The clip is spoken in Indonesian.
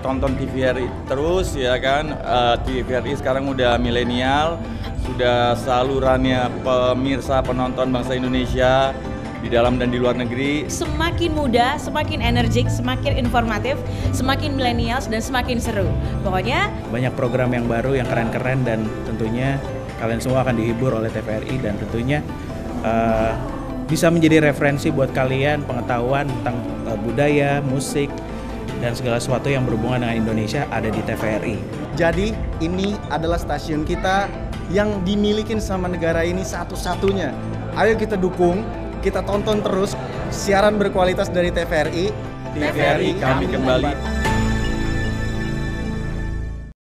tonton TVRI terus ya kan. TVRI sekarang udah milenial, sudah salurannya pemirsa penonton bangsa Indonesia di dalam dan di luar negeri. Semakin muda, semakin energik, semakin informatif, semakin milenials dan semakin seru. Pokoknya banyak program yang baru, yang keren-keren, dan tentunya kalian semua akan dihibur oleh TVRI, dan tentunya bisa menjadi referensi buat kalian pengetahuan tentang budaya, musik, dan segala sesuatu yang berhubungan dengan Indonesia ada di TVRI. Jadi ini adalah stasiun kita yang dimilikin sama negara ini satu-satunya. Ayo kita dukung, kita tonton terus siaran berkualitas dari TVRI. TVRI kami kembali.